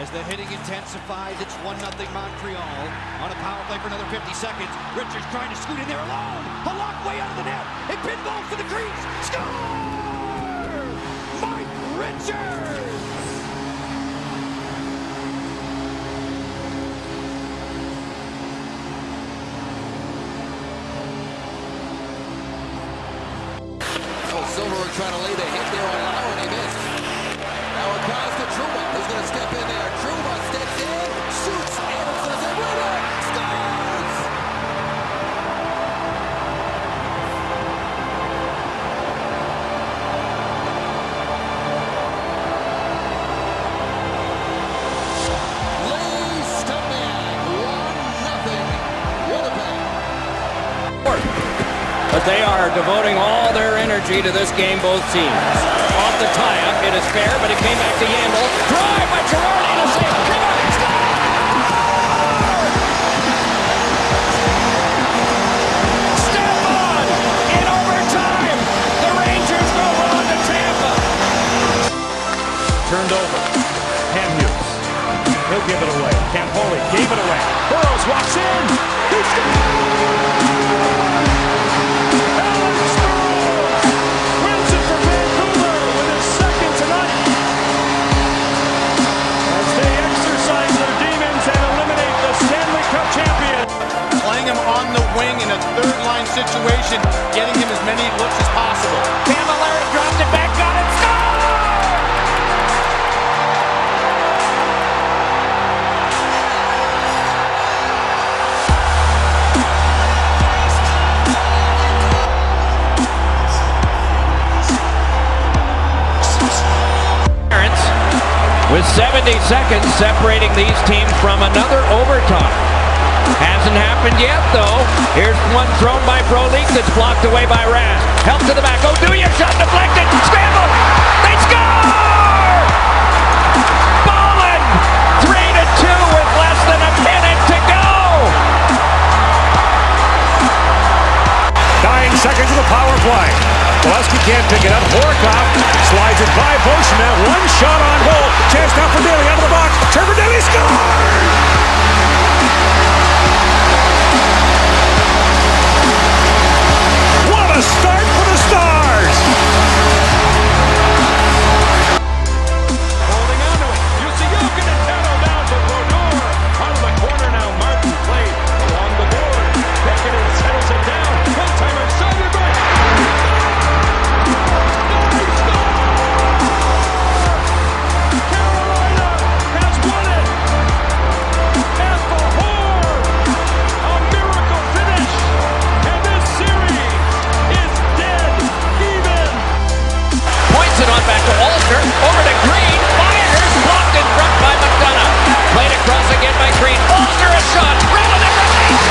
As the hitting intensifies, it's 1-0 Montreal. On a power play for another 50 seconds. Richards trying to scoot in there alone. A lock way out of the net. It pinballs to the crease. Score! Mike Richards! Silver trying to lay the hit there on Lauer, and he missed. Now it comes to Trouba, who's going to step in there. Trouba steps in, shoots, Anderson is a winner, scores! Lee Stubman, 1-0, Winnipeg. But they are devoting all their energy to this game, both teams. Off the tie-up, it is fair, but it came back to Yandel. Drive by Girardi to save. Step on! In overtime! The Rangers go on to Tampa! Turned over. Cam Hughes. He'll give it away. Campoli gave it away. Burrows walks in. He scores! On the wing in a third-line situation, getting him as many looks as possible. Camilleri dropped it back, got it, score! With 70 seconds separating these teams from another overtime. Hasn't happened yet, though. Here's one thrown by Frolik that's blocked away by Rask. Help to the back. Oduya shot deflected. Scramble. They score! Bolland 3-2 with less than a minute to go. 9 seconds of the power play. Gillespie can't pick it up. Horikoff slides it by Bushman. One shot on goal. Chance now for Daly out of the box. Trevor Daly scores! A start for the Stars! Holding on to it. Yusuyoka and Taro down to Brodeur. Out of the corner now. Martin played along the board. Picketed settles it down. One-timer sided right. They score! Carolina has won it! At the horn! A miracle finish! And this series is dead even. Points it on back to Alter. Over to Green. Fires. Blocked in front by McDonough. Played across again by Green. Alter a shot. Relevant release.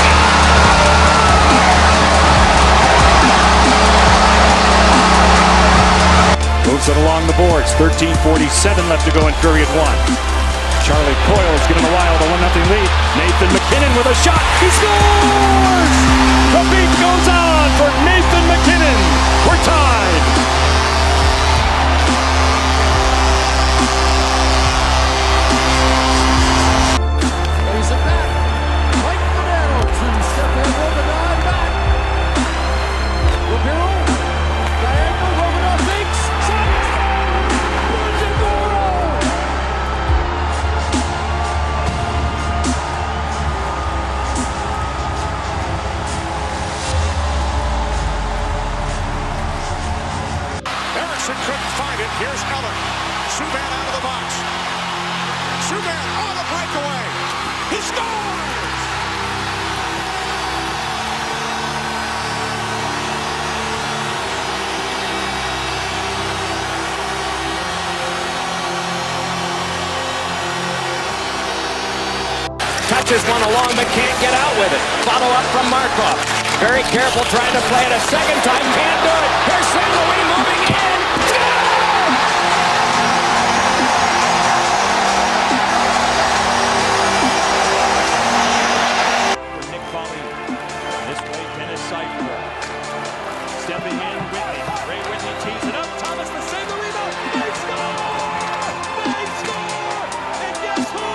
Moves it along the boards. 13:47 left to go in period one. Charlie Coyle is given a wild a 1-0 lead. Nathan MacKinnon with a shot. He scores! The beat goes on for Nathan MacKinnon. We're tied. Plays it back. Mike Modano, two-step in, Romanov back. Rivero, diagonal, Romanov thinks, shot, Bojangoro! Erickson couldn't find it. Here's Eller. Subban out of the box. Subban on a breakaway. He scores! Touches one along but can't get out with it. Follow up from Markov. Very careful trying to play it a second time. Can't do it. Here's St. Louis moving in. Stepping in, Whitney. Ray Whitney tees it up. Thomas the save the rebound. They score! They score! And guess who?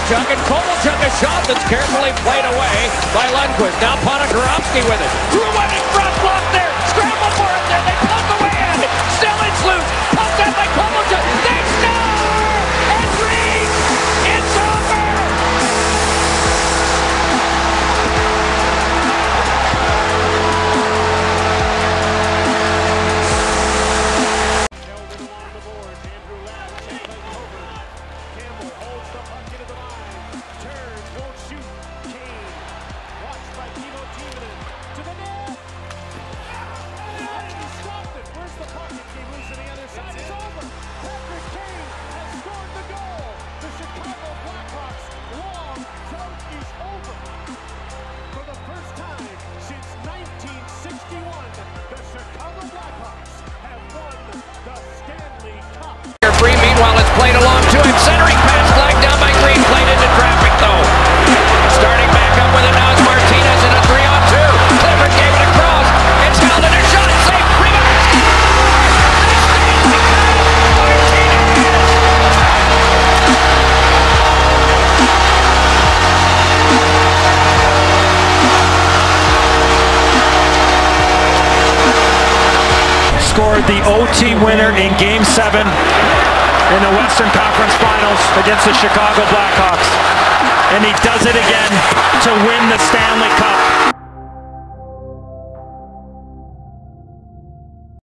Kovalchuk, and Kovalchuk a shot that's carefully played away by Lundqvist. Now Ponikarovsky with it. Through one in front, block there. Scramble for it there. They plug away at it. Still it's loose. Pumped out by Kovalchuk. They score! And Reese! It's over! Meanwhile, it's played along to him. Centering pass flagged down by Green. Played into traffic, though. Starting back up with it now is Martinez in a 3-on-2. Clifford gave it across. It's held in a shot. It's safe. Rebound. Scored the OT winner in Game 7 in the Western Conference Finals against the Chicago Blackhawks. And he does it again to win the Stanley Cup.